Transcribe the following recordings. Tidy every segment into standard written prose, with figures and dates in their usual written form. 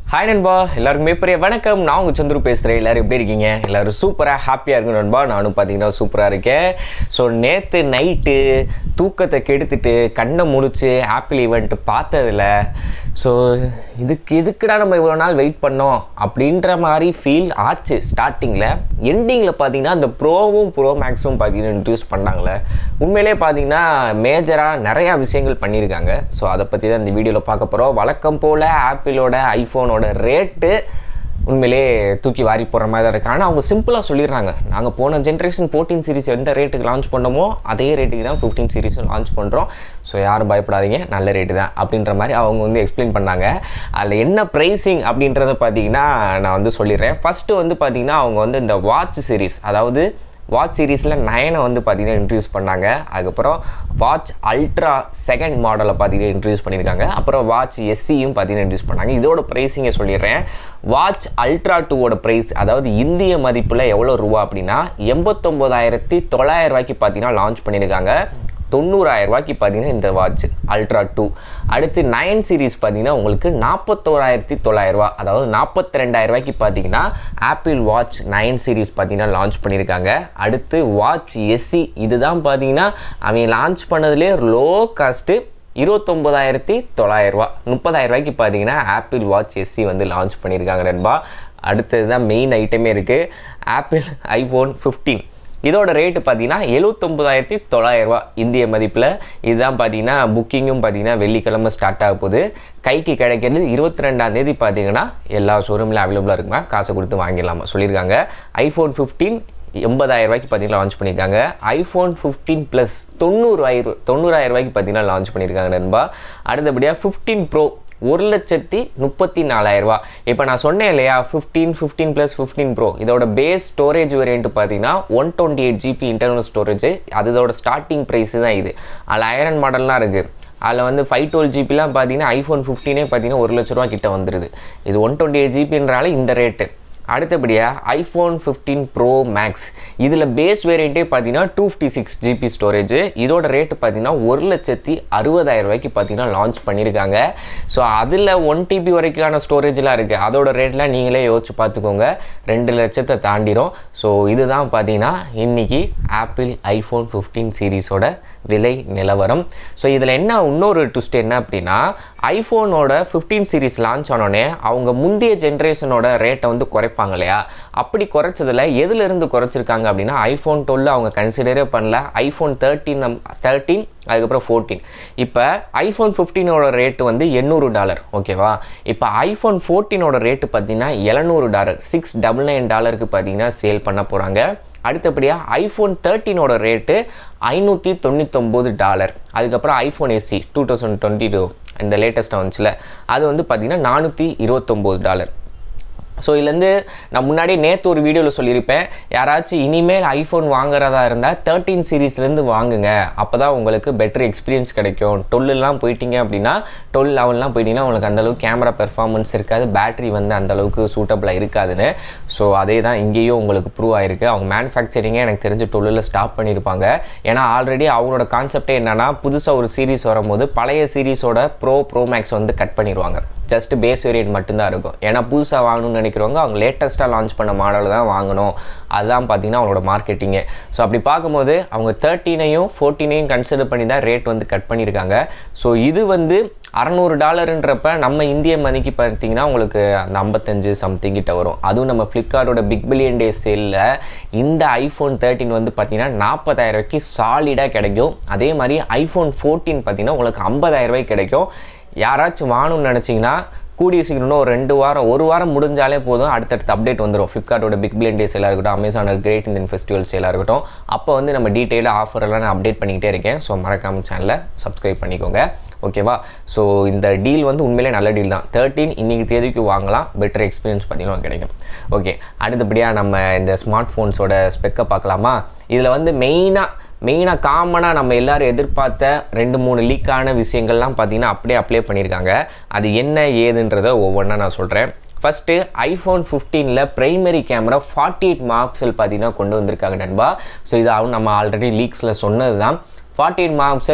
Hi நண்பா எல்லாருக்குமே பெரிய வணக்கம் நான் உங்க சந்துரு பேசுறேன் எல்லாரும் எப்படி இருக்கீங்க எல்லாரும் சூப்பரா ஹாப்பியா இருக்கீங்க நண்பா நானும் பாத்தீங்கன்னா சூப்பரா இருக்கேன் சோ நேத்து நைட் தூக்கத்தை கெடுத்துட்டு கண்ணை முழிச்சு ஆப்பிள் ஈவென்ட் பார்த்ததுல சோ இதுக்குடா நம்ம இவ்வளவு நாள் வெயிட் பண்ணோம் அப்படின்ற மாதிரி ஃபீல் ஆச்சு ஸ்டார்டிங்ல எண்டிங்ல பாத்தீங்கன்னா அந்த ப்ரோவும் ப்ரோ மேக்ஸும் பாத்தீங்கன்னா இன்ட்ரோடியூஸ் பண்ணாங்களே உண்மையிலேயே பாத்தீங்கன்னா மேஜரா நிறைய விஷயங்கள் பண்ணியிருக்காங்க சோ அதை பத்தி தான் இந்த வீடியோல பார்க்க போறோம் வழக்கம் போல ஆப்பிளோட ஐபோனோட ரேட்டு உண்மையிலே தூக்கி வாரி போடுற மாதிரி தான் இருக்குது ஆனால் அவங்க சிம்பிளாக சொல்லிடுறாங்க நாங்கள் போன ஜென்ரேஷன் 14 சீரிஸ் எந்த ரேட்டுக்கு லான்ச் பண்ணோமோ அதே ரேட்டுக்கு தான் 15 சீரிஸும் லான்ச் பண்ணுறோம் ஸோ யாரும் பயப்படாதீங்க நல்ல ரேட்டு தான் அப்படின்ற மாதிரி அவங்க வந்து எக்ஸ்பிளைன் பண்ணாங்க அதில் என்ன ப்ரைஸிங் அப்படின்றத பார்த்தீங்கன்னா நான் வந்து சொல்லிடுறேன் ஃபஸ்ட்டு வந்து பார்த்தீங்கன்னா அவங்க வந்து இந்த வாட்ச் சீரிஸ் அதாவது வாட்ச் சீரீஸில் 9 வந்து பார்த்தீங்கன்னா இன்ட்ரடியூஸ் பண்ணாங்க அதுக்கப்புறம் வாட்ச் அல்ட்ரா செகண்ட் மாடலை பார்த்தீங்கன்னா இன்ட்ரடியூஸ் பண்ணியிருக்காங்க அப்புறம் வாட்ச் எஸ்சியும் பார்த்தீங்கன்னா இன்ட்ரடியூஸ் பண்ணாங்க இதோட ப்ரைஸிங்கை சொல்லிடுறேன் வாட்ச் அல்ட்ரா 2ஓட ப்ரைஸ் அதாவது இந்திய மதிப்பில் எவ்வளோ ரூபா அப்படின்னா 89,900 ரூபாய்க்கு பார்த்தீங்கன்னா லான்ச் பண்ணியிருக்காங்க 90,000 ரூபாய்க்கு பார்த்தீங்கன்னா இந்த வாட்ச் அல்ட்ரா 2 அடுத்து 9 சீரிஸ் பார்த்தீங்கன்னா உங்களுக்கு 41,900 ரூபா அதாவது 42,000 ரூபாய்க்கு பார்த்தீங்கன்னா ஆப்பிள் வாட்ச் 9 சீரிஸ் பார்த்தீங்கன்னா லான்ச் பண்ணியிருக்காங்க அடுத்து வாட்ச் எஸ்சி இதுதான் பார்த்தீங்கன்னா அவங்க லான்ச் பண்ணதுலேயே லோ காஸ்ட்டு 29,900 ரூபா 30,000 ரூபாய்க்கு பார்த்தீங்கன்னா ஆப்பிள் வாட்ச் எஸ்சி வந்து லான்ச் பண்ணியிருக்காங்க நண்பா அடுத்தது தான் மெயின் ஐட்டமே இருக்குது ஆப்பிள் ஐஃபோன் 15 இதோட ரேட்டு பார்த்தீங்கன்னா 79,900 ரூபா இந்திய மதிப்பில் இதுதான் பார்த்தீங்கன்னா புக்கிங்கும் பார்த்தீங்கன்னா வெள்ளிக்கிழமை ஸ்டார்ட் ஆக போகுது கைக்கு கிடைக்கிறது 22ஆம் தேதி பார்த்தீங்கன்னா எல்லா ஷோரூம்லையும் அவைலபிளாக இருக்குமா காசை கொடுத்து வாங்கிடலாமா சொல்லியிருக்காங்க ஐஃபோன் 15 80,000 ரூபாய்க்கு பார்த்தீங்கன்னா லான்ச் பண்ணியிருக்காங்க ஐஃபோன் 15 ப்ளஸ் 90,000 ரூபாய்க்கு பார்த்தீங்கன்னா லான்ச் பண்ணியிருக்காங்க நண்பா அடுத்தபடியாக 15 ப்ரோ 1,34,000 ரூபா இப்போ நான் சொன்னேன் இல்லையா 15 ப்ளஸ் 15 ப்ரோ இதோட பேஸ் ஸ்டோரேஜ் வேரியன்ட் பார்த்தீங்கன்னா 128 GB இன்டர்னல் ஸ்டோரேஜ் அதோட ஸ்டார்டிங் ப்ரைஸ் தான் இது அதில் ஐரன் மாடல்லாம் இருக்குது அதில் வந்து 512 ஜிபிலாம் பார்த்தீங்கன்னா ஐஃபோன் 15 பார்த்தீங்கன்னா 1,00,000 ரூபா கிட்ட வந்துடுது இது 128 ஜிபின்றால இந்த ரேட்டு அடுத்தபடியாக ஐஃபோன் 15 ப்ரோ மேக்ஸ் இதில் பேஸ் வேரியண்ட்டே பார்த்தீங்கன்னா 256 GB ஸ்டோரேஜ் இதோட ரேட்டு பார்த்தீங்கன்னா 1,60,000 ரூபாய்க்கு பார்த்தீங்கன்னா லான்ச் பண்ணியிருக்காங்க ஸோ அதில் 1 TB வரைக்கான ஸ்டோரேஜ்லாம் இருக்குது அதோட ரேட்லாம் நீங்களே யோசிச்சு பார்த்துக்கோங்க 2,00,000 தாண்டிடும் ஸோ இதுதான் பார்த்தீங்கன்னா இன்றைக்கி ஆப்பிள் ஐஃபோன் 15 சீரீஸோட விலை நிலவரம் ஸோ இதில் என்ன இன்னொரு ட்விஸ்ட் என்ன அப்படின்னா ஐஃபோனோட 15 சீரீஸ் லான்ச் ஆனோடனே அவங்க முந்தைய ஜென்ரேஷனோட ரேட்டை வந்து குறைப்பாங்க இல்லையா அப்படி குறைச்சதில் எதுலேருந்து குறைச்சிருக்காங்க அப்படின்னா ஐஃபோன் 12 அவங்க கன்சிடரே பண்ணல ஐஃபோன் 13 அதுக்கப்புறம் 14 இப்போ ஐஃபோன் 15ஓட ரேட்டு வந்து $800 ஓகேவா இப்போ ஐஃபோன் 14ஓட ரேட்டு பார்த்தீங்கன்னா $700 $699 பார்த்தீங்கன்னா சேல் பண்ண போகிறாங்க அடுத்தபடியாக ஐஃபோன் 13ஓட ரேட்டு $599 அதுக்கப்புறம் ஐஃபோன் எஸ்சி 2022 இந்த லேட்டஸ்ட்டாக வந்துச்சுல அது வந்து பார்த்திங்கன்னா $429 ஸோ இதுலேருந்து நான் முன்னாடியே நேற்று ஒரு வீடியோவில் சொல்லியிருப்பேன் யாராச்சும் இனிமேல் ஐஃபோன் வாங்குறதா இருந்தால் 13 சீரீஸ்லேருந்து வாங்குங்க அப்போ தான் உங்களுக்கு பெட்டர் எக்ஸ்பீரியன்ஸ் கிடைக்கும் 12லாம் போயிட்டீங்க அப்படின்னா 12 11லாம் போயிட்டீங்கன்னா உங்களுக்கு அந்தளவுக்கு கேமரா பெர்ஃபார்மன்ஸ் இருக்காது பேட்டரி வந்து அந்தளவுக்கு சூட்டபிளாக இருக்காதுன்னு ஸோ அதே தான் இங்கேயும் உங்களுக்கு ப்ரூவ் ஆகிருக்கு அவங்க மேனுஃபேக்சரிங்கே எனக்கு தெரிஞ்சு 12ல் ஸ்டாப் பண்ணியிருப்பாங்க ஏன்னா ஆல்ரெடி அவங்களோட கான்செப்டே என்னென்னா புதுசாக ஒரு சீரீஸ் வரும்போது பழைய சீரீஸோட ப்ரோ மேக்ஸ் வந்து கட் பண்ணிடுவாங்க ஜஸ்ட் பேஸ் வேரியன்ட் மட்டும்தான் இருக்கும் ஏன்னா புதுசாக வாங்கணும்னு நினைக்கிறவங்க அவங்க லேட்டஸ்ட்டாக லான்ச் பண்ண மாடல் தான் வாங்கணும் அதுதான் பார்த்தீங்கன்னா அவங்களோட மார்க்கெட்டிங்கே ஸோ அப்படி பார்க்கும்போது அவங்க 13ஐயும் 14ஐயும் கன்சிடர் பண்ணி தான் ரேட் வந்து கட் பண்ணியிருக்காங்க ஸோ இது வந்து $600ன்றப்ப நம்ம இந்திய மதிக்கு பார்த்தீங்கன்னா உங்களுக்கு அந்த 55 சம்திங் கிட்ட வரும் அதுவும் நம்ம ஃப்ளிப்கார்ட்டோட பிக் பில்லியன் டே சேலில் இந்த ஐஃபோன் 13 வந்து பார்த்தீங்கன்னா 40,000 ரூபாய்க்கு சாலிடாக கிடைக்கும் அதே மாதிரி ஐஃபோன் 14 பார்த்தீங்கன்னா உங்களுக்கு 50,000 ரூபாய்க்கு கிடைக்கும் யாராச்சும் வாங்கணும்னு நினச்சிங்கன்னா கூடிய சீக்கிரம் ஒரு வாரம் முடிஞ்சாலே போதும் அடுத்தடுத்த அப்டேட் வந்துடும் ஃப்ளிப்கார்ட்டோட பிக் பில்லியன் டே சேலாக இருக்கட்டும் அமேசானோட கிரேட் இந்தியன் ஃபெஸ்டிவல் சேலாக இருக்கட்டும் அப்போ வந்து நம்ம டீட்டெயிலாக ஆஃபரெல்லாம் நான் அப்டேட் பண்ணிக்கிட்டே இருக்கேன் ஸோ மறக்காம சேனலை சப்ஸ்கிரைப் பண்ணிக்கோங்க ஓகேவா ஸோ இந்த டீல் வந்து உண்மையிலே நல்ல டீல் தான் 13 இன்றைக்கி தேதிக்கு வாங்கலாம் பெட்டர் எக்ஸ்பீரியன்ஸ் பார்த்தீங்கன்னா கிடைக்கும் ஓகே அடுத்தபடியாக நம்ம இந்த ஸ்மார்ட் ஃபோன்ஸோட ஸ்பெக்கை பார்க்கலாமா இதில் வந்து மெயினாக காமனாக நம்ம எல்லோரும் எதிர்பார்த்த 2-3 லீக்கான விஷயங்கள்லாம் பார்த்தீங்கன்னா அப்படியே அப்ளை பண்ணியிருக்காங்க அது என்ன ஏதுன்றதை ஒவ்வொன்றா நான் சொல்கிறேன் ஃபஸ்ட்டு ஐஃபோன் 15ல் ப்ரைமரி கேமரா 48 மெகாபிக்சல் பார்த்தீங்கன்னா கொண்டு வந்திருக்காங்க நண்பா ஸோ இது நம்ம ஆல்ரெடி லீக்ஸில் சொன்னது தான் 48 மெகாபிக்சல்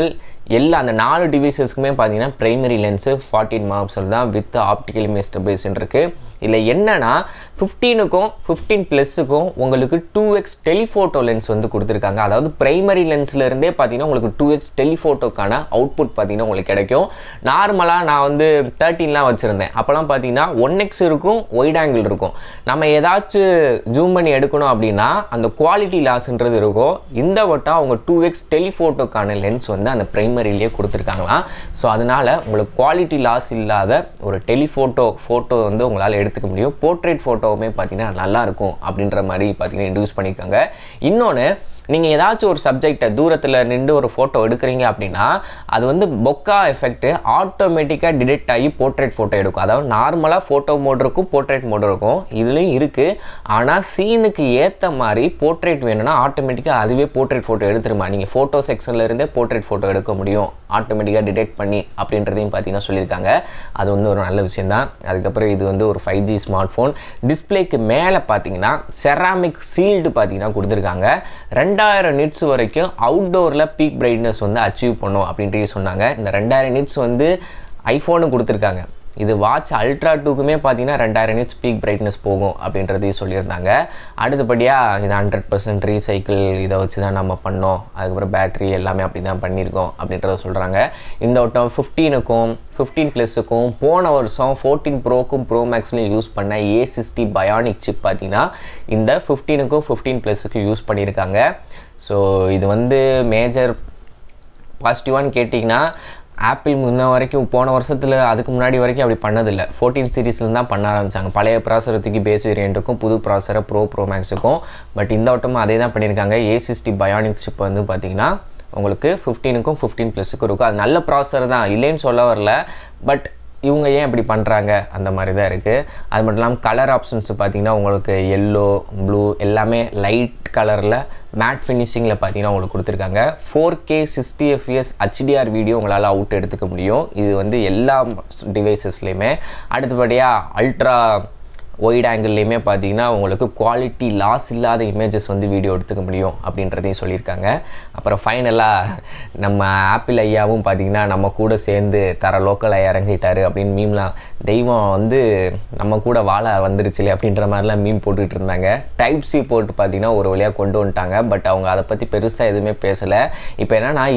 எல்லா அந்த 4 டிவைசஸ்க்குமே பார்த்தீங்கன்னா பிரைமரி லென்ஸு 14 மெகாபிக்சல் தான் வித் ஆப்டிக்கல் இமேஜ் ஸ்டெபிலைசேஷன் இருக்குது. இல்லை என்னன்னா 15க்கும் 15+க்கும் உங்களுக்கு 2x டெலிஃபோட்டோ லென்ஸ் வந்து கொடுத்துருக்காங்க. அதாவது பிரைமரி லென்ஸ்லேருந்தே பார்த்தீங்கன்னா உங்களுக்கு 2x டெலிஃபோட்டோக்கான அவுட்புட் பார்த்தீங்கன்னா உங்களுக்கு கிடைக்கும். நார்மலாக நான் வந்து 13லாம் வச்சுருந்தேன். அப்போலாம் பார்த்தீங்கன்னா 1x இருக்கும், ஒயிட் ஆங்கிள் இருக்கும். நம்ம ஏதாச்சும் ஜூம் பண்ணி எடுக்கணும் அப்படின்னா அந்த குவாலிட்டி லாஸ்ன்றது இருக்கும். இந்த வட்டம் அவங்க 2x டெலிஃபோட்டோக்கான லென்ஸ் வந்து அந்த பிரைமரியிலே கொடுத்துருக்காங்களாம். ஸோ அதனால் உங்களுக்கு குவாலிட்டி லாஸ் இல்லாத ஒரு ஃபோட்டோ வந்து உங்களால் எடுத்துக்க முடியும். போர்ட்ரேட் ஃபோட்டோவுமே பார்த்தீங்கன்னா நல்லாயிருக்கும் அப்படின்ற மாதிரி பார்த்தீங்கன்னா இன்ட்ரடியூஸ் பண்ணியிருக்காங்க. இன்னொன்று, நீங்கள் ஏதாச்சும் ஒரு சப்ஜெக்டை தூரத்தில் நின்று ஒரு ஃபோட்டோ எடுக்கிறீங்க அப்படின்னா அது வந்து பொக்கா எஃபெக்ட்டு ஆட்டோமேட்டிக்காக டிடெக்ட் ஆகி போர்ட்ரேட் ஃபோட்டோ எடுக்கும். அதாவது நார்மலாக ஃபோட்டோ மோட் இருக்கும், போர்ட்ரேட் மோட் இருக்கும், இதுலேயும் இருக்குது. ஆனால் சீனுக்கு ஏற்ற மாதிரி போர்ட்ரேட் வேணும்னா ஆட்டோமேட்டிக்காக அதுவே போர்ட்ரேட் ஃபோட்டோ எடுத்துருமா. நீங்கள் ஃபோட்டோ செக்ஷன்லேருந்தே போர்ட்ரேட் ஃபோட்டோ எடுக்க முடியும் ஆட்டோமேட்டிக்காக டிடெக்ட் பண்ணி அப்படின்றதையும் பார்த்தீங்கன்னா சொல்லியிருக்காங்க. அது வந்து ஒரு நல்ல விஷயந்தான். அதுக்கப்புறம் இது வந்து ஒரு 5G ஸ்மார்ட் ஃபோன். டிஸ்பிளேக்கு மேலே பார்த்தீங்கன்னா செராமிக் சீல்டு பார்த்தீங்கன்னா கொடுத்துருக்காங்க. 2000 நிட்ஸ் வரைக்கும் அவுட்டோரில் பீக் பிரைட்னஸ் வந்து அச்சீவ் பண்ணும் அப்படின்ட்டு சொன்னாங்க. இந்த 2000 நிட்ஸ் வந்து ஐஃபோனு கொடுத்துருக்காங்க. இது வாட்ச் அல்ட்ரா 2க்குமே பார்த்தீங்கன்னா 2000 நிட்ஸ் பீக் பிரைட்னஸ் போகும் அப்படின்றதையும் சொல்லியிருந்தாங்க. அடுத்தபடியாக இது 100% ரீசைக்கிள் இதை வச்சு தான் நம்ம பண்ணோம். அதுக்கப்புறம் பேட்ரி எல்லாமே அப்படி தான் பண்ணியிருக்கோம் அப்படின்றத சொல்கிறாங்க. இந்த வட்டம் 15க்கும் 15+க்கும் போன வருஷம் 14 ப்ரோக்கும் ப்ரோ மேக்ஸ்லையும் யூஸ் பண்ண A60 பயானிக் சிப் பார்த்தீங்கன்னா இந்த 15க்கும் 15+க்கும் யூஸ் பண்ணியிருக்காங்க. ஸோ இது வந்து மேஜர் பாசிட்டிவான்னு கேட்டிங்கன்னா ஆப்பிள் முன்ன வரைக்கும் போன வருஷத்தில் அதுக்கு முன்னாடி வரைக்கும் அப்படி பண்ணதில்லை. 14 சீரீஸில் தான் பண்ண ஆரம்பித்தாங்க. பழைய ப்ராசரை தூக்கி பேஸ் வேரியண்ட்டுக்கும் புது ப்ராசரை ப்ரோ மேக்ஸுக்கும். பட் இந்த வட்டமும் அதே தான் பண்ணியிருக்காங்க. A60 பயானிக் சிப் வந்து பார்த்திங்கன்னா உங்களுக்கு 15க்கும் 15+க்கும் இருக்கும். அது நல்ல ப்ராசர் தான், இல்லைன்னு சொல்ல வரல. பட் இவங்க ஏன் இப்படி பண்ணுறாங்க அந்த மாதிரி தான் இருக்குது. அது மட்டும் இல்லாமல் கலர் ஆப்ஷன்ஸ் பார்த்திங்கன்னா உங்களுக்கு எல்லோ, ப்ளூ எல்லாமே லைட் கலரில் மேட் ஃபினிஷிங்கில் பார்த்தீங்கன்னா உங்களுக்கு கொடுத்துருக்காங்க. 4K 60 FPS HDR வீடியோ உங்களால் அவுட் எடுத்துக்க முடியும். இது வந்து எல்லா டிவைசஸ்லேயுமே. அடுத்தபடியாக அல்ட்ரா ஒயிட் ஆங்கிள்லேயுமே பார்த்தீங்கன்னா உங்களுக்கு குவாலிட்டி லாஸ் இல்லாத இமேஜஸ் வந்து வீடியோ எடுத்துக்க முடியும் அப்படின்றதையும் சொல்லியிருக்காங்க. அப்புறம் ஃபைனலாக நம்ம ஆப்பிள் ஐயாவும் பார்த்திங்கன்னா நம்ம கூட சேர்ந்து லோக்கல் ஐயா இறங்கிட்டாரு அப்படின்னு மீம்லாம், தெய்வம் வந்து நம்ம கூட வாழ வந்துருச்சுலே அப்படின்ற மாதிரிலாம் மீம் போட்டுக்கிட்டு இருந்தாங்க. டைப் சி போட்டு பார்த்திங்கன்னா ஒரு வழியாக கொண்டு வந்துட்டாங்க. பட் அவங்க அதை பற்றி பெருசாக எதுவுமே பேசலை. இப்போ என்னென்னா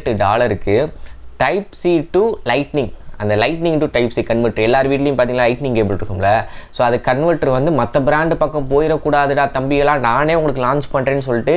$28 டைப் சி டு லைட்னிங், அந்த Lightning to type C converter எல்லார் வீட்லேயும் பார்த்தீங்கன்னா லைட்னிங் கேபிள் இருக்கும்ல. ஸோ அது கன்வெர்ட்டர் வந்து மற்ற பிராண்டு பக்கம் போயிடக்கூடாதுடா தம்பியெல்லாம், நானே உங்களுக்கு லான்ச் பண்ணுறேன்னு சொல்லிட்டு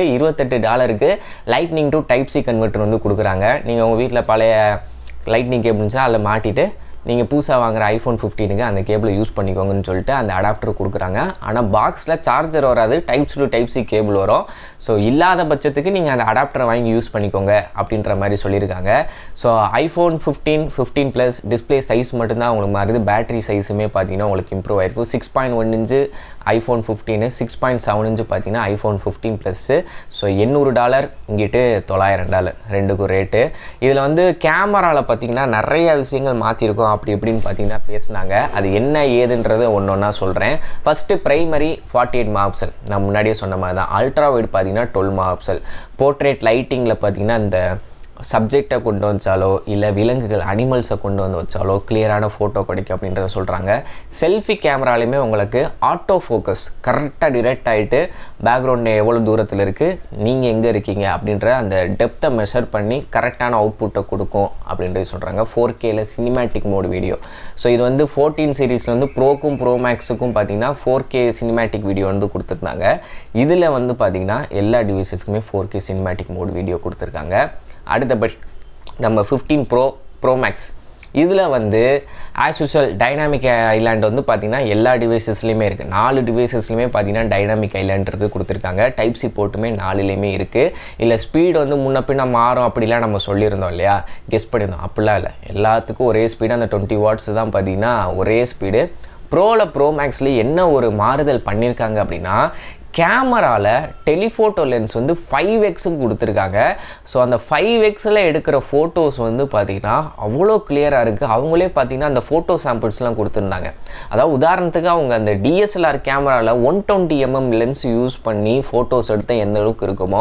$28 lightning to type C converter வந்து கொடுக்குறாங்க. நீங்கள் உங்கள் வீட்டில் பழைய லைட்னிங் கேபிள் இருந்துச்சுன்னா அதில் மாட்டிட்டு நீங்கள் புதுசாக வாங்குகிற iPhone 15க்கு அந்த கேபிளை யூஸ் பண்ணிக்கோங்கன்னு சொல்லிட்டு அந்த அடாப்டர் கொடுக்குறாங்க. ஆனால் பாக்ஸில் சார்ஜர் வராது, type to type C cable வரும். ஸோ இல்லாத பட்சத்துக்கு நீங்கள் அந்த அடாப்டரை வாங்கி யூஸ் பண்ணிக்கோங்க அப்படின்ற மாதிரி சொல்லியிருக்காங்க. ஸோ iPhone 15, 15+ டிஸ்பிளே சைஸ் மட்டும்தான் உங்களுக்கு மாறுது. பேட்டரி சைஸுமே பார்த்தீங்கன்னா உங்களுக்கு இம்ப்ரூவ் ஆகிருக்கும். 6.1 இன்ச்சு iPhone 15, 6.7 இன்ச்சு பார்த்தீங்கன்னா iPhone 15+. ஸோ $800 இங்கிட்டு $900 ரெண்டுக்கும் ரேட்டு. இதில் வந்து கேமராவில் பார்த்தீங்கன்னா நிறைய விஷயங்கள் மாற்றிருக்கோம் அப்படி எப்படின்னு பார்த்தீங்கன்னா பேசினாங்க. அது என்ன ஏதுன்றது ஒன்று ஒன்றா சொல்கிறேன். ஃபஸ்ட்டு பிரைமரி 48 மெகாபிக்சல், நான் முன்னாடியே சொன்ன மாதிரி தான். அல்ட்ரா வைட் பார்த்தீங்கன்னா 12 மெகாபிக்சல். போர்ட்ரேட் லைட்டிங்கில் பார்த்தீங்கன்னா இந்த சப்ஜெக்டை கொண்டு வச்சாலோ இல்லை விலங்குகள் அனிமல்ஸை கொண்டு வந்து வச்சாலோ கிளியரான ஃபோட்டோ கிடைக்கும் அப்படின்றத சொல்கிறாங்க. செல்ஃபி கேமராலையுமே உங்களுக்கு ஆட்டோ ஃபோக்கஸ் கரெக்டாக டிரெக்ட் ஆகிட்டு பேக்ரவுண்டு எவ்வளோ தூரத்தில் இருக்குது, நீங்கள் எங்கே இருக்கீங்க அப்படின்ற அந்த டெப்த்தை மெஷர் பண்ணி கரெக்டான அவுட்புட்டை கொடுக்கும் அப்படின்றது சொல்கிறாங்க. 4Kல சினிமேட்டிக் மோட் வீடியோ. ஸோ இது வந்து 14 சீரீஸில் வந்து ப்ரோக்கும் ப்ரோ மேக்ஸுக்கும் பார்த்தீங்கன்னா 4K சினிமேட்டிக் வீடியோ வந்து கொடுத்துருந்தாங்க. இதில் வந்து பார்த்திங்கன்னா எல்லா டிவைசஸ்க்குமே 4K சினிமேட்டிக் மோட் வீடியோ கொடுத்துருக்காங்க. அடுத்தபடி நம்ம 15 ப்ரோ மேக்ஸ் இதில் வந்து ஆஸ் யூஷுவல் டைனாமிக் ஐலாண்ட் வந்து பார்த்திங்கன்னா எல்லா டிவைசஸ்லையுமே இருக்குது. 4 டிவைசஸ்லையுமே பார்த்திங்கன்னா டைனாமிக் ஐலாண்ட் கொடுத்துருக்காங்க. டைப் சி போட்டுமே 4லேயுமே இருக்குது. இல்லை ஸ்பீடு வந்து முன்ன பின்ன மாறும் அப்படிலாம் நம்ம சொல்லியிருந்தோம் இல்லையா, கெஸ் பண்ணியிருந்தோம். அப்படிலாம் இல்லை, எல்லாத்துக்கும் ஒரே ஸ்பீடு. அந்த 20 வாட்ஸ் தான் பார்த்திங்கன்னா ஒரே ஸ்பீடு. ப்ரோ மேக்ஸில் என்ன ஒரு மாறுதல் பண்ணியிருக்காங்க அப்படின்னா கேமராவில் டெலிஃபோட்டோ லென்ஸ் வந்து 5x கொடுத்துருக்காங்க. ஸோ அந்த 5xல் எடுக்கிற ஃபோட்டோஸ் வந்து பார்த்திங்கன்னா அவ்வளோ கிளியராக இருக்குது. அவங்களே பார்த்திங்கன்னா அந்த ஃபோட்டோ சாம்பிள்ஸ்லாம் கொடுத்துருந்தாங்க. அதாவது உதாரணத்துக்கு அவங்க அந்த DSLR கேமராவில் 120mm லென்ஸ் யூஸ் பண்ணி ஃபோட்டோஸ் எடுத்தால் எந்த அளவுக்கு இருக்குமோ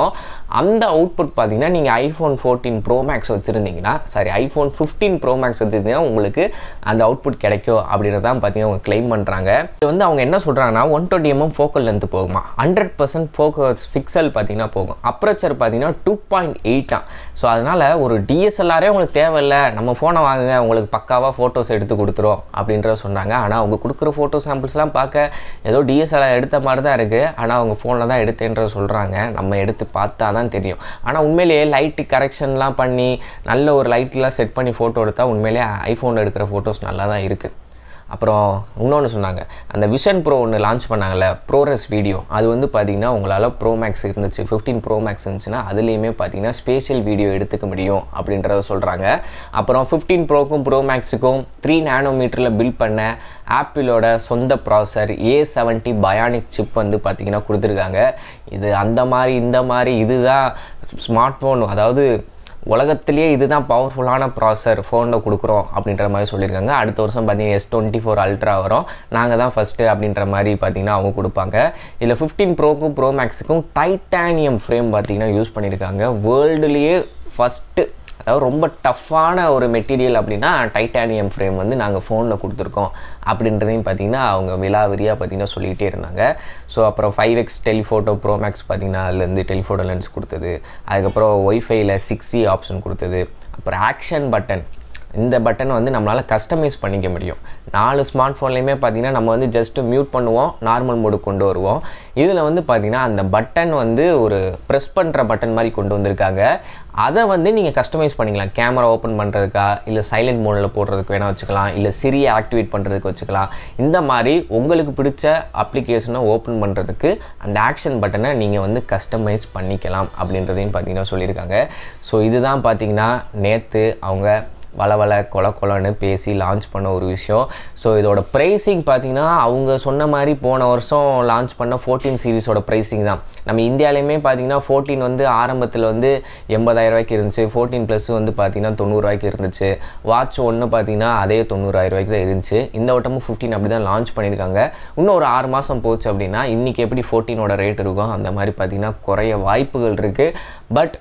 அந்த அவுட்புட் பார்த்தீங்கன்னா நீங்கள் ஐஃபோன் 14 ப்ரோ மேக்ஸ் வச்சுருந்தீங்கன்னா ஐஃபோன் 15 ப்ரோ மேக்ஸ் வச்சுருந்தீங்கன்னா உங்களுக்கு அந்த அவுட்புட் கிடைக்கும் அப்படின்றதான் பார்த்தீங்கன்னா அவங்க கிளைம் பண்ணுறாங்க. இது வந்து அவங்க என்ன சொல்கிறாங்கன்னா 120mm ஃபோக்கல் லென்த் போகுமா, 100% ஃபோக்கஸ் பிக்சல் பார்த்தீங்கன்னா போகும், அப்ரச்சர் பார்த்தீங்கன்னா 2.8. ஸோ அதனால் ஒரு டிஎஸ்எல்ஆரே உங்களுக்கு தேவையில்லை, நம்ம ஃபோனை வாங்குங்க உங்களுக்கு பக்காவாக ஃபோட்டோஸ் எடுத்து கொடுத்துரும் அப்படின்ற சொன்னாங்க. ஆனால் அவங்க கொடுக்குற ஃபோட்டோ சாம்பிள்ஸ்லாம் பார்க்க ஏதோ டிஎஸ்எல்ஆர் எடுத்த மாதிரி தான் இருக்குது, ஆனால் அவங்க ஃபோனில் தான் எடுத்தேன்ற சொல்கிறாங்க. நம்ம எடுத்து பார்த்தா தான் தெரியும். ஆனால் உண்மையிலேயே லைட்டு கரெக்ஷன்லாம் பண்ணி நல்ல ஒரு லைட்லாம் செட் பண்ணி ஃபோட்டோ எடுத்தால் உண்மையிலேயே ஐஃபோனில் எடுக்கிற ஃபோட்டோஸ் நல்லா தான் இருக்குது. அப்புறம் இன்னொன்று சொன்னாங்க, அந்த விஷன் ப்ரோ ஒன்று லான்ச் பண்ணாங்கல்ல, ப்ரோரெஸ் வீடியோ, அது வந்து பார்த்திங்கன்னா உங்களால் ப்ரோ மேக்ஸ் இருந்துச்சு 15 ப்ரோ மேக்ஸ் இருந்துச்சுன்னா அதுலேயுமே பார்த்தீங்கன்னா ஸ்பேஷியல் வீடியோ எடுத்துக்க முடியும் அப்படின்றத சொல்கிறாங்க. அப்புறம் 15 ப்ரோக்கும் ப்ரோ மேக்ஸுக்கும் 3 நானோமீட்டரில் பில்ட் பண்ண ஆப்பிளோட சொந்த ப்ராசர் A70 பயானிக் சிப் வந்து பார்த்திங்கன்னா கொடுத்துருக்காங்க. இது அந்த மாதிரி இந்த மாதிரி இதுதான் ஸ்மார்ட் ஃபோன், அதாவது உலகத்திலேயே இதுதான் பவர்ஃபுல்லான ப்ராசர் ஃபோனில் கொடுக்குறோம் அப்படின்ற மாதிரி சொல்லியிருக்காங்க. அடுத்த வருஷம் பார்த்தீங்கன்னா S24 அல்ட்ரா வரும், நாங்கள் தான் ஃபஸ்ட்டு அப்படின்ற மாதிரி பார்த்தீங்கன்னா அவங்க கொடுப்பாங்க. இதில் 15 ப்ரோக்கும் ப்ரோ மேக்ஸுக்கும் டைட்டானியம் ஃப்ரேம் பார்த்தீங்கன்னா யூஸ் பண்ணியிருக்காங்க. வேர்ல்டுலேயே ஃபஸ்ட்டு, அதாவது ரொம்ப டஃப்பான ஒரு மெட்டீரியல் அப்படின்னா டைட்டானியம் ஃப்ரேம் வந்து நாங்கள் ஃபோனில் கொடுத்துருக்கோம் அப்படின்றதையும் பார்த்திங்கன்னா அவங்க விலாவரியாக பார்த்திங்கன்னா சொல்லிகிட்டே இருந்தாங்க. ஸோ அப்புறம் 5x டெலிஃபோட்டோ ப்ரோ மேக்ஸ் பார்த்திங்கன்னா அதுலேருந்து டெலிஃபோட்டோ லென்ஸ் கொடுத்தது, அதுக்கப்புறம் ஒய்ஃபைல 6C ஆப்ஷன் கொடுத்தது, அப்புறம் ஆக்ஷன் பட்டன், இந்த பட்டனை வந்து நம்மளால் கஸ்டமைஸ் பண்ணிக்க முடியும். 4 ஸ்மார்ட் ஃபோன்லேயுமே பார்த்திங்கன்னா நம்ம வந்து ஜஸ்ட்டு மியூட் பண்ணுவோம், நார்மல் மோடு கொண்டு வருவோம். இதில் வந்து பார்த்திங்கன்னா அந்த பட்டன் வந்து ஒரு ப்ரெஸ் பண்ணுற பட்டன் மாதிரி கொண்டு வந்திருக்காங்க. அதை வந்து நீங்கள் கஸ்டமைஸ் பண்ணிக்கலாம், கேமரா ஓப்பன் பண்ணுறதுக்கா, இல்லை சைலண்ட் மோடில் போடுறதுக்கு வேணால் வச்சுக்கலாம், இல்லை சிரியை ஆக்டிவேட் பண்ணுறதுக்கு வச்சுக்கலாம். இந்த மாதிரி உங்களுக்கு பிடிச்ச அப்ளிகேஷனை ஓப்பன் பண்ணுறதுக்கு அந்த ஆக்ஷன் பட்டனை நீங்கள் வந்து கஸ்டமைஸ் பண்ணிக்கலாம் அப்படின்றதையும் பார்த்திங்கன்னா சொல்லியிருக்காங்க. ஸோ இதுதான் பார்த்திங்கன்னா நேற்று அவங்க வளவள கொலன்னு பேசி லான்ச் பண்ண ஒரு விஷயம். ஸோ இதோட ப்ரைஸிங் பார்த்திங்கன்னா அவங்க சொன்ன மாதிரி போன வருஷம் லான்ச் பண்ண 14 சீரிஸோட ப்ரைஸிங் தான். நம்ம இந்தியாவிலையுமே பார்த்திங்கன்னா 14 வந்து ஆரம்பத்தில் வந்து 80,000 ரூபாய்க்கு இருந்துச்சு, 14 ப்ளஸ் வந்து பார்த்திங்கன்னா 90 ரூபாய்க்கு இருந்துச்சு, வாட்ச் ஒன்று பார்த்திங்கன்னா அதே 90,000 ரூபாய்க்கு தான் இருந்துச்சு. இந்த வட்டமும் 15 அப்படி தான் லான்ச் பண்ணியிருக்காங்க. இன்னும் ஒரு 6 மாதம் போச்சு அப்படின்னா இன்றைக்கி எப்படி 14ஓட ரேட் இருக்கும் அந்த மாதிரி பார்த்திங்கன்னா குறைய வாய்ப்புகள் இருக்குது. பட்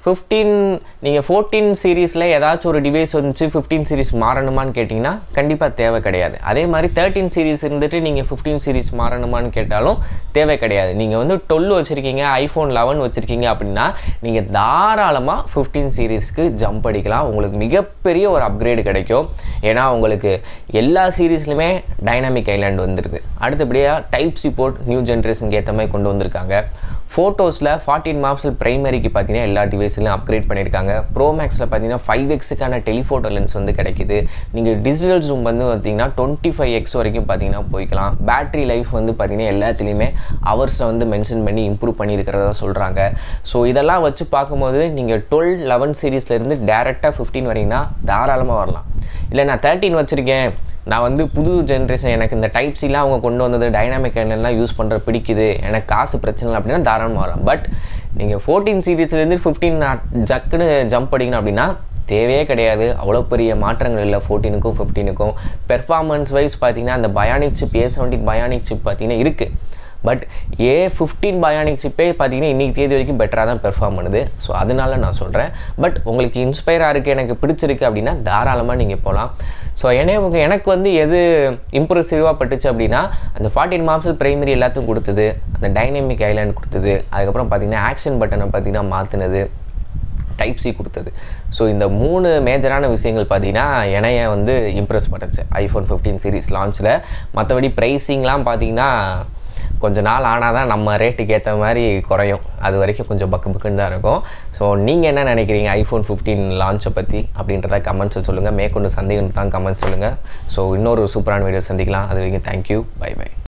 15 நீங்கள் 14 சீரீஸில் ஏதாச்சும் ஒரு டிவைஸ் வந்துச்சு 15 சீரீஸ் மாறணுமான்னு கேட்டிங்கன்னா கண்டிப்பாக தேவை கிடையாது. அதே மாதிரி 13 சீரீஸ் இருந்துட்டு நீங்கள் 15 சீரீஸ் மாறணுமான்னு கேட்டாலும் தேவை கிடையாது. நீங்கள் வந்து 12 வச்சுருக்கீங்க, ஐஃபோன் 11 வச்சுருக்கீங்க அப்படின்னா நீங்கள் தாராளமாக 15 சீரீஸ்க்கு ஜம்ப் அடிக்கலாம். உங்களுக்கு மிகப்பெரிய ஒரு அப்கிரேடு கிடைக்கும். ஏன்னா உங்களுக்கு எல்லா சீரீஸ்லையுமே டைனாமிக் ஐலாண்ட் வந்துடுது. அடுத்தபடியாக டைப்-சி போர்ட் நியூ ஜென்ரேஷனுக்கு ஏற்ற மாதிரி கொண்டு வந்திருக்காங்க. ஃபோட்டோஸில் 14 மெகாபிக்சல் ப்ரைமரிக்கு பார்த்தீங்கன்னா எல்லா டிவைஸ்லையும் அப்கிரேட் பண்ணியிருக்காங்க. ப்ரோ மேக்ஸில் பார்த்தீங்கன்னா 5xக்கான டெலிஃபோட்டோ லென்ஸ் வந்து கிடைக்குது. நீங்கள் டிஜிட்டல் ஜூம் வந்து பார்த்தீங்கன்னா 25x வரைக்கும் பார்த்தீங்கன்னா போய்க்கலாம். பேட்டரி லைஃப் வந்து பார்த்தீங்கன்னா எல்லாத்துலேயுமே ஹவர்ஸில் வந்து மென்ஷன் பண்ணி இம்ப்ரூவ் பண்ணியிருக்கிறதா சொல்கிறாங்க. ஸோ இதெல்லாம் வச்சு பார்க்கும்போது நீங்கள் 12, 11 சீரீஸ்லேருந்து டேரெக்டாக 15 வரைக்கும்னா தாராளமாக வரலாம். இல்லை நான் 13 வச்சுருக்கேன், நான் வந்து புது ஜென்ரேஷன், எனக்கு இந்த டைப்-சிலாம் அவங்க கொண்டு வந்தது டைனாமிக் ஐலாண்ட்லாம் யூஸ் பண்ணுற பிடிக்குது, எனக்கு காசு பிரச்சனை இல்லை அப்படின்னா தாராளமாக வரலாம். பட் நீங்கள் 14 சீரீஸ்லேருந்து 15 ஜக்குன்னு ஜம்ப் அடிக்கணும் அப்படின்னா தேவையே கிடையாது. அவ்வளோ பெரிய மாற்றங்கள் இல்லை 14க்கும் 15க்கும். பெர்ஃபார்மன்ஸ் வைஸ் பார்த்தீங்கன்னா அந்த Bionic chip A70 Bionic chip பார்த்தீங்கன்னா இருக்குது. பட் A15 பயானிக் சிப்பே பார்த்தீங்கன்னா இன்றைக்கி தேதி வரைக்கும் பெட்டராக தான் பெர்ஃபார்ம் பண்ணுது. ஸோ அதனால நான் சொல்கிறேன். பட் உங்களுக்கு இன்ஸ்பயராக இருக்குது, எனக்கு பிடிச்சிருக்கு அப்படின்னா தாராளமாக நீங்கள் போகலாம். ஸோ எனக்கு வந்து எது இம்ப்ரெசிவாக பட்டுச்சு அப்படின்னா அந்த 14 மெகாபிக்சல் ப்ரைமரி எல்லாத்தையும் கொடுத்தது, அந்த டைனமிக் ஐலாண்ட் கொடுத்தது, அதுக்கப்புறம் பார்த்தீங்கன்னா ஆக்ஷன் பட்டனை பார்த்தீங்கன்னா மாற்றினது, டைப்-சி கொடுத்தது. ஸோ இந்த 3 மேஜரான விஷயங்கள் பார்த்தீங்கன்னா என்னைய வந்து இம்ப்ரெஸ் பண்ணுச்சு ஐஃபோன் 15 சீரீஸ் லான்ச்சில். மற்றபடி ப்ரைஸிங்லாம் பார்த்தீங்கன்னா கொஞ்சம் நாள் ஆனால் தான் நம்ம ரேட்டுக்கு ஏற்ற மாதிரி குறையும். அது வரைக்கும் கொஞ்சம் பக்குன்னு தான் இருக்கும். ஸோ நீங்கள் என்ன நினைக்கிறீங்க ஐஃபோன் 15 லான்ச்சை பற்றி அப்படின்றத கமெண்ட்ஸை சொல்லுங்கள். மேற்கொண்டு சந்தேகம் தான் கமெண்ட்ஸ் சொல்லுங்கள். ஸோ இன்னொரு சூப்பரான வீடியோ சந்திக்கலாம். அது வரைக்கும் தேங்க்யூ, பை பை.